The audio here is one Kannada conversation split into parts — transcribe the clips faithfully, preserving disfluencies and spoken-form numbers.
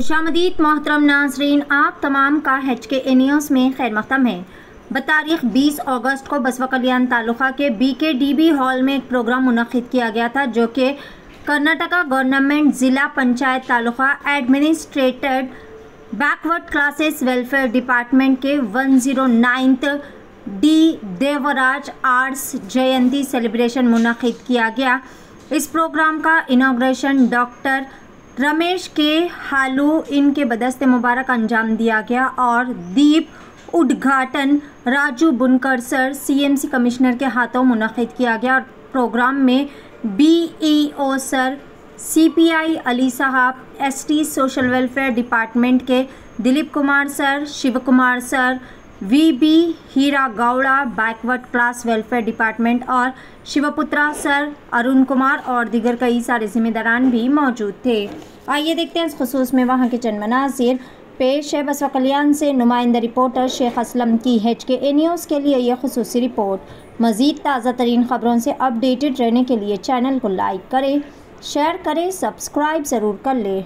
खुशामदीद मोहतरम नाजरीन, आप तमाम का एच के ए न्यूज़ में खैर मक़दम है। बतारीख बीस अगस्त को बसवा कल्याण तालुका के बी के डी बी हॉल में एक प्रोग्राम मुनक़िद किया गया था, जो कि Karnataka government zilla panchayat taluka administered backward classes welfare department के one zero ninth D Devaraj Urs Jayanti celebration मुनक़िद किया गया। इस प्रोग्राम का इनाग्रेशन डॉक्टर रमेश के हालू इनके बदस्ते मुबारक अंजाम दिया गया और दीप उद्घाटन Raju Bunkar sir C M C commissioner के हाथों मुनक़िद किया गया। और प्रोग्राम में B E O sir, C P I Ali साहब, S T social welfare department के Dilip Kumar sir, Shiv Kumar sir, V B Hira Gowda backward class welfare department और शिवपुत्रा सर, अरुण कुमार और दीगर कई सारे जिम्मेदारान भी मौजूद थे। आइए देखते हैं इस खुसूस में वहाँ के चंद मनाज़िर। पेश है बसवा कल्याण से नुमाइंदा रिपोर्टर शेख असलम की एच के ए न्यूज़ के लिए यह खुसूसी रिपोर्ट। मज़ीद ताज़ा तरीन ख़बरों से अपडेटेड रहने के लिए चैनल को लाइक करें, शेयर करें, सब्सक्राइब ज़रूर कर लें।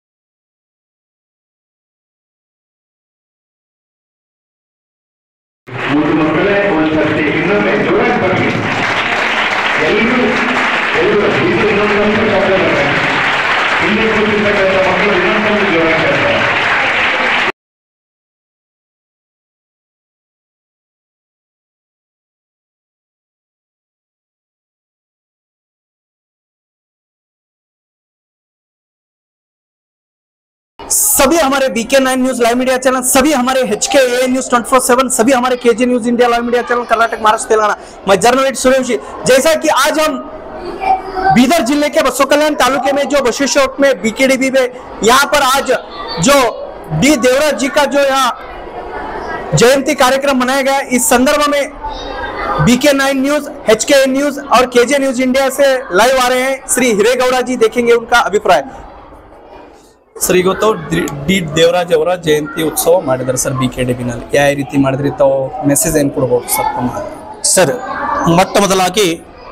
ಮೂರು ಮಕ್ಕಳೇ ಒಂದು ಸರ್ತಿ ಇನ್ನೊಮ್ಮೆ ಜೋರಾಗಿ ಬರಲಿ. ಎಲ್ಲರೂ ಎಲ್ಲರೂ ಇದು ಇನ್ನೊಂದು ಕಟ್ಟಬೇಕು. ಇಲ್ಲಿ ಕೂತಿರ್ತಕ್ಕಂಥ ಮಕ್ಕಳು ಇನ್ನೊಂದು ಜೋರಾಗಿ ಕಟ್ತಾರೆ. सभी हमारे B K nine news live media channel, सभी हमारे H K A news twenty four seven, सभी हमारे K J news India live media channel, Karnataka, Maharashtra, Telangana. मैं जर्नलिस्ट सूर्यवंशी। जैसा कि आज हम बीदर जिले के बसवा कल्याण तालुके में जो बशेश्वर में बीकेडीबी में यहाँ पर आज जो डी देवराज जी का जो यहाँ जयंती कार्यक्रम मनाया गया, इस संदर्भ में BK nine news, H K A news और केजे न्यूज इंडिया से लाइव आ रहे हैं श्री हिरेगौड़ा जी। देखेंगे उनका अभिप्राय। ಸರ್, ಇವತ್ತು ಡಿ ದೇವರಾಜ್ ಅವರ ಜಯಂತಿ ಉತ್ಸವ ಮಾಡಿದ್ದಾರೆ sir B K D B ನಲ್ಲಿ. ಯಾವ ರೀತಿ ಮಾಡಿದ್ರಿ ತಾವು ಮೆಸೇಜ್ ಏನು ಕೊಡ್ಬೋದು ಸರ್ ತಮ್ಮ? ಸರ್, ಮೊಟ್ಟ ಮೊದಲಾಗಿ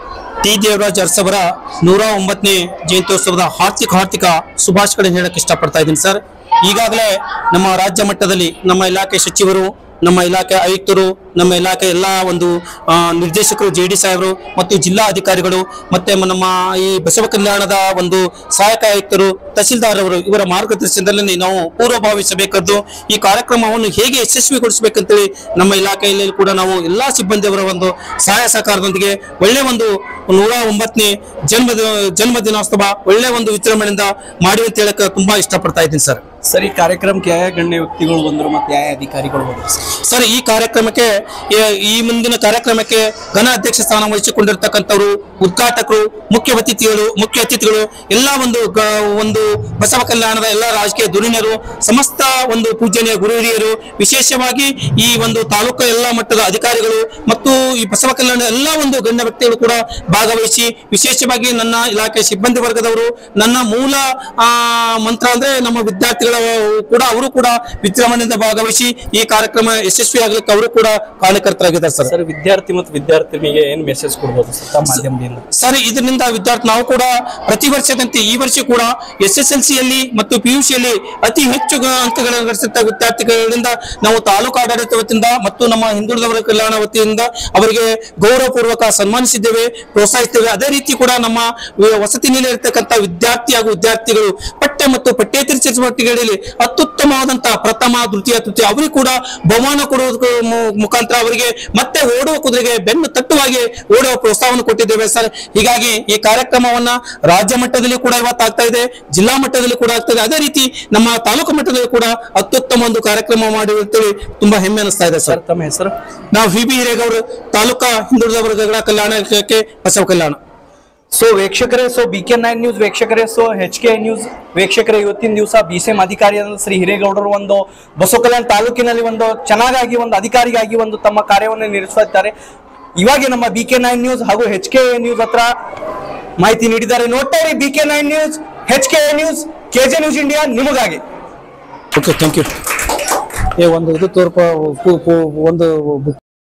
ಟಿ ದೇವರಾಜ್ ಅರಸವರ ನೂರ ಒಂಬತ್ತನೇ ಜಯಂತ್ಯೋತ್ಸವದ ಹಾರ್ದಿಕ ಹಾರ್ದಿಕ ಶುಭಾಶಯಗಳನ್ನು ಹೇಳಕ್ಕೆ ಇಷ್ಟಪಡ್ತಾ ಇದ್ದೀನಿ ಸರ್. ಈಗಾಗಲೇ ನಮ್ಮ ರಾಜ್ಯ ಮಟ್ಟದಲ್ಲಿ ನಮ್ಮ ಇಲಾಖೆ ಸಚಿವರು, ನಮ್ಮ ಇಲಾಖೆ ಆಯುಕ್ತರು, ನಮ್ಮ ಇಲಾಖೆ ಎಲ್ಲ ಒಂದು ನಿರ್ದೇಶಕರು, ಜೆ ಡಿ ಸಾಹೇಬರು ಮತ್ತು ಜಿಲ್ಲಾ ಅಧಿಕಾರಿಗಳು ಮತ್ತೆ ನಮ್ಮ ಈ ಬಸವ ಕಲ್ಯಾಣದ ಒಂದು ಸಹಾಯಕ ಆಯುಕ್ತರು, ತಹಸೀಲ್ದಾರ್ ಅವರು ಇವರ ಮಾರ್ಗದರ್ಶನದಲ್ಲಿ ನಾವು ಪೂರ್ವಭಾವಿ ಸಭೆ ಕರೆದು ಈ ಕಾರ್ಯಕ್ರಮವನ್ನು ಹೇಗೆ ಯಶಸ್ವಿಗೊಳಿಸಬೇಕಂತೇಳಿ ನಮ್ಮ ಇಲಾಖೆಯಲ್ಲಿ ಕೂಡ ನಾವು ಎಲ್ಲಾ ಸಿಬ್ಬಂದಿಯವರ ಒಂದು ಸಹಾಯ ಸಹಕಾರದೊಂದಿಗೆ ಒಳ್ಳೆ ಒಂದು ನೂರ ಒಂಬತ್ತನೇ ಜನ್ಮ ಜನ್ಮ ದಿನೋತ್ಸವ ಒಳ್ಳೆ ಒಂದು ವಿಜೃಂಭಣೆಯಿಂದ ಮಾಡಿ ಅಂತ ಹೇಳಕ್ಕೆ ತುಂಬಾ ಇಷ್ಟಪಡ್ತಾ ಇದ್ದೀನಿ ಸರ್. ಸರ್, ಈ ಕಾರ್ಯಕ್ರಮಕ್ಕೆ ಯಾವ ಗಣ್ಯ ವ್ಯಕ್ತಿಗಳು ಬಂದರು ಮತ್ತು ಯಾವ ಅಧಿಕಾರಿಗಳು ಬಂದರು ಸರ್? ಈ ಕಾರ್ಯಕ್ರಮಕ್ಕೆ ಈ ಮುಂದಿನ ಕಾರ್ಯಕ್ರಮಕ್ಕೆ ಘನ ಅಧ್ಯಕ್ಷ ಸ್ಥಾನ ವಹಿಸಿಕೊಂಡಿರ್ತಕ್ಕಂಥವ್ರು, ಉದ್ಘಾಟಕರು, ಮುಖ್ಯ ಅತಿಥಿಗಳು ಮುಖ್ಯ ಅತಿಥಿಗಳು ಎಲ್ಲ ಒಂದು ಒಂದು ಬಸವ ಕಲ್ಯಾಣದ ಎಲ್ಲ ರಾಜಕೀಯ ಧುರೀಣರು, ಸಮಸ್ತ ಒಂದು ಪೂಜನೀಯ ಗುರು ಹಿರಿಯರು, ವಿಶೇಷವಾಗಿ ಈ ಒಂದು ತಾಲೂಕು ಎಲ್ಲ ಮಟ್ಟದ ಅಧಿಕಾರಿಗಳು ಮತ್ತು ಈ ಬಸವ ಕಲ್ಯಾಣ ಎಲ್ಲ ಒಂದು ಗಣ್ಯ ವ್ಯಕ್ತಿಗಳು ಕೂಡ ಭಾಗವಹಿಸಿ, ವಿಶೇಷವಾಗಿ ನನ್ನ ಇಲಾಖೆ ಸಿಬ್ಬಂದಿ ವರ್ಗದವರು, ನನ್ನ ಮೂಲ ಆ ಮಂತ್ರ ಅಂದ್ರೆ ನಮ್ಮ ವಿದ್ಯಾರ್ಥಿಗಳ ಕೂಡ ಅವರು ಕೂಡ ವಿಜೃಂಭಣೆಯಿಂದ ಭಾಗವಹಿಸಿ ಈ ಕಾರ್ಯಕ್ರಮ ಯಶಸ್ವಿ ಆಗ್ಲಿಕ್ಕೆ ಅವರು ಕೂಡ ಕಾರಣಕರ್ತರಾಗಿದ್ದಾರೆ ಸರ್. ಸರ್, ವಿದ್ಯಾರ್ಥಿ ಮತ್ತು ವಿದ್ಯಾರ್ಥಿನಿಗೆ ಏನ್ ಮೆಸೇಜ್ ಕೊಡ್ಬೋದು ಸರ್ ಮಾಧ್ಯಮದಿಂದ? ಸರ್, ಇದರಿಂದ ವಿದ್ಯಾರ್ಥಿ ನಾವು ಕೂಡ ಪ್ರತಿ ವರ್ಷದಂತೆ ಈ ವರ್ಷ ಕೂಡ ಎಸ್ ಎಸ್ ಎಲ್ ಸಿಯಲ್ಲಿ ಮತ್ತು ಪಿ ಯು ಸಿಯಲ್ಲಿ ಅತಿ ಹೆಚ್ಚು ಅಂಕಗಳನ್ನು ಗಳಿಸಿದ ವಿದ್ಯಾರ್ಥಿಗಳಿಂದ ನಾವು ತಾಲೂಕು ಆಡಳಿತ ವತಿಯಿಂದ ಮತ್ತು ನಮ್ಮ ಹಿಂದುಳಿದವರ ಕಲ್ಯಾಣ ವತಿಯಿಂದ ಅವರಿಗೆ ಗೌರವಪೂರ್ವಕ ಸನ್ಮಾನಿಸಿದ್ದೇವೆ, ಪ್ರೋತ್ಸಾಹಿಸಿದ್ದೇವೆ. ಅದೇ ರೀತಿ ಕೂಡ ನಮ್ಮ ವಸತಿ ನಿಲಯ ಇರತಕ್ಕಂಥ ವಿದ್ಯಾರ್ಥಿ ಹಾಗೂ ವಿದ್ಯಾರ್ಥಿಗಳು ಪಠ್ಯ ಮತ್ತು ಪಠ್ಯೇತರ ಚಟುವಟಿಕೆಗಳಲ್ಲಿ ಅತ್ಯುತ್ತಮವಾದಂತಹ ಪ್ರಥಮ, ದ್ವಿತೀಯ, ತೃತೀಯ ಅವರಿಗೆ ಕೂಡ ಬಹುಮಾನ ಕೊಡುವ ಮುಖಾಂತರ ಅವರಿಗೆ ಮತ್ತೆ ಓಡುವ ಕುದುರೆಗೆ ಬೆನ್ನು ತಟ್ಟುವಾಗಿ ಓಡುವ ಪ್ರೋತ್ಸಾಹವನ್ನು ಕೊಟ್ಟಿದ್ದೇವೆ ಸರ್. ಹೀಗಾಗಿ ಈ ಕಾರ್ಯಕ್ರಮವನ್ನ ರಾಜ್ಯ ಮಟ್ಟದಲ್ಲಿ ಕೂಡ ಇವತ್ತಾಗ್ತಾ ಇದೆ, ಜಿಲ್ಲಾ ಮಟ್ಟದಲ್ಲಿ ಕೂಡ ಆಗ್ತಾ ಇದೆ. ಅದೇ ರೀತಿ ನಮ್ಮ ತಾಲೂಕು ಮಟ್ಟದಲ್ಲಿ ಕೂಡ ಅತ್ಯುತ್ತಮ ಒಂದು ಕಾರ್ಯಕ್ರಮ ಮಾಡಿರುತ್ತೇವೆ, ತುಂಬಾ ಹೆಮ್ಮೆ ಅನಿಸ್ತಾ ಇದೆ ಸರ್. ತಮ್ಮ ಹೆಸರು? ನಾವು ವಿ ಬಿ ಹಿರೇಗೌಡ, ತಾಲೂಕಾ ಹಿಂದುಳಿದ ವರ್ಗಗಳ ಕಲ್ಯಾಣಕ್ಕೆ ಬಸವ ಕಲ್ಯಾಣ. ಸೊ ವೀಕ್ಷಕರೇ, so B K nine news ವೀಕ್ಷಕರೇ, ಸೊ ಎಚ್ ಕೆ ನ್ಯೂಸ್ ವೀಕ್ಷಕರೇ, ಇವತ್ತಿನ ದಿವಸ ಬಿ ಸಿ ಎಂ ಅಧಿಕಾರಿಯಾದ ಶ್ರೀ ಹಿರೇಗೌಡರು ಒಂದು ಬಸವ ಕಲ್ಯಾಣ ತಾಲೂಕಿನಲ್ಲಿ ಒಂದು ಚೆನ್ನಾಗಿ ಒಂದು ಅಧಿಕಾರಿಯಾಗಿ ಒಂದು ತಮ್ಮ ಕಾರ್ಯವನ್ನು ನಿರ್ವಹಿಸುತ್ತಾರೆ. ಇವಾಗ ನಮ್ಮ ಬಿ ಕೆ ನೈನ್ ನ್ಯೂಸ್ ಹಾಗೂ ಎಚ್ ಕೆ ನ್ಯೂಸ್ ಹತ್ರ ಮಾಹಿತಿ ನೀಡಿದ್ದಾರೆ. ನೋಡ್ತಾ ಇರಿ B K nine news, H K news, K J news India ನಿಮಗಾಗಿ. Okay, thank you. ಒಂದು ಇದು ತೋರ್ಪ ಒಂದು